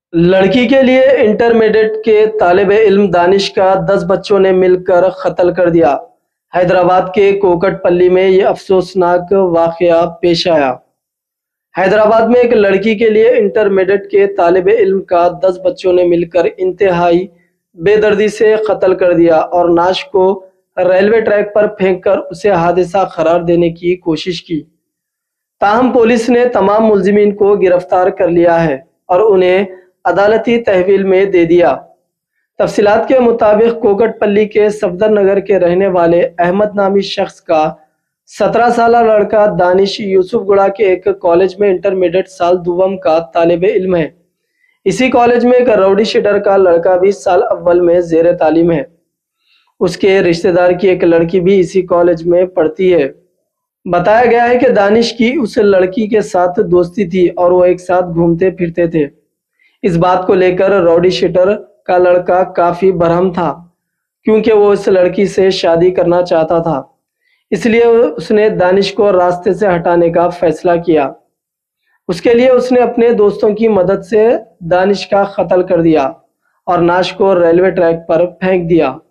لڑکی کے لیے انٹرمیڈیٹ کے طالب علم دانش کا 10 بچوں نے مل کر قتل کر دیا۔ حیدرآباد کے کوکٹ پلی میں یہ افسوسناک واقعہ پیش آیا۔ حیدرآباد میں ایک لڑکی کے لیے انٹرمیڈیٹ کے طالب علم کا 10 بچوں نے مل کر انتہائی بے دردی سے قتل کر دیا اور نعش کو ریلوے ٹریک پر پھینک کر اسے حادثہ قرار دینے کی کوشش کی۔ تاہم پولیس نے تمام ملزمین کو گرفتار کر لیا ہے اور انہیں عدالتی تحویل میں دے دیا۔ تفصیلات کے مطابق کوکٹ پلی کے صفدر نگر کے رہنے والے احمد نامی شخص کا 17 سالہ لڑکا دانش یوسف گڑا کے ایک کالج میں انٹرمیڈیٹ سال دوم کا طالب علم ہے۔ اسی کالج میں ایک راؤڈی شیٹر کا لڑکا بھی سال اول میں زیر تعلیم ہے۔ اس کے رشتہ دار کی ایک لڑکی بھی اسی کالج میں پڑھتی ہے۔ بتایا گیا ہے کہ دانش کی اس لڑکی کے ساتھ دوستی تھی اور وہ ایک ساتھ گھومتے پھرتے تھے۔ اس بات کو لے کر راؤڈی شیٹر کا لڑکا کافی برہم تھا کیونکہ وہ اس لڑکی سے شادی کرنا چاہتا تھا، اس لیے اس نے دانش کو راستے سے ہٹانے کا فیصلہ کیا۔ اس کے لیے اس نے اپنے دوستوں کی مدد سے دانش کا قتل کر دیا اور نعش کو ریلوے ٹریک پر پھینک دیا۔